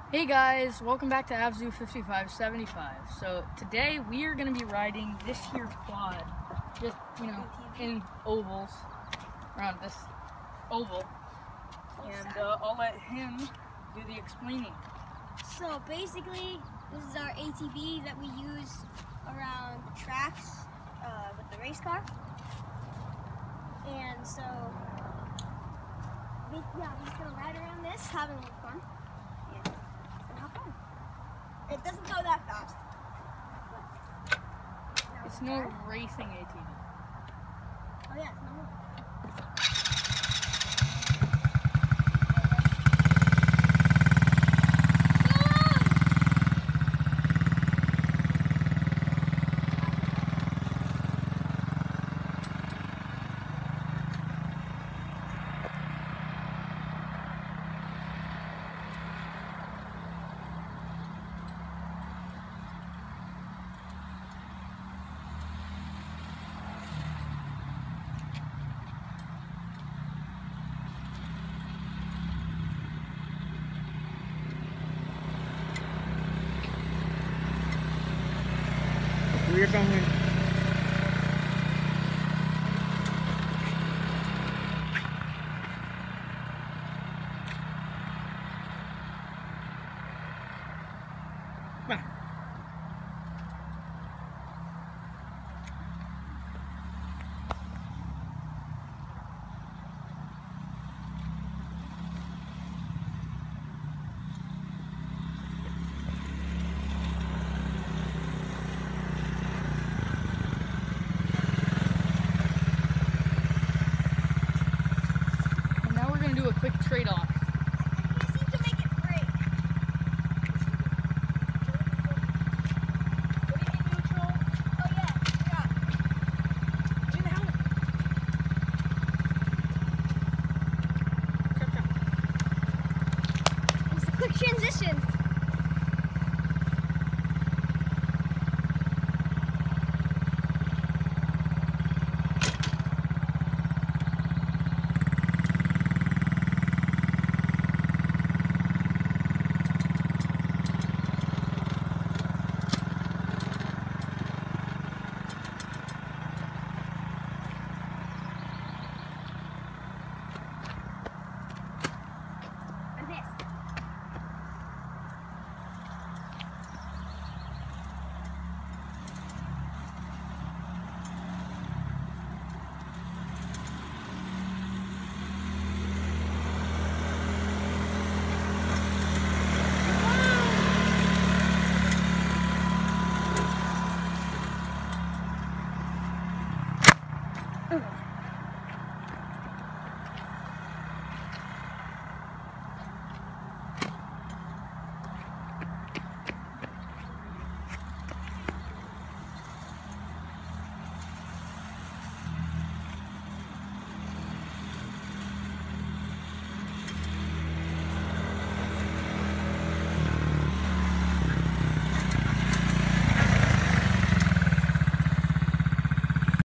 Hey guys, welcome back to AVZoo 5575. So today we are going to be riding this here quad, just, ATV. in ovals, around this oval, and I'll let him do the explaining. So basically, this is our ATV that we use around the tracks with the race car. And so, we're just gonna ride around this, having a little fun. And have fun. It doesn't go that fast. It's no racing ATV. Oh yeah, it's normal. We're going. Do a quick trade-off. I can't seem to make it break. Put it in neutral. Oh yeah, forgot. Do the helmet. It's a quick transition. Oh.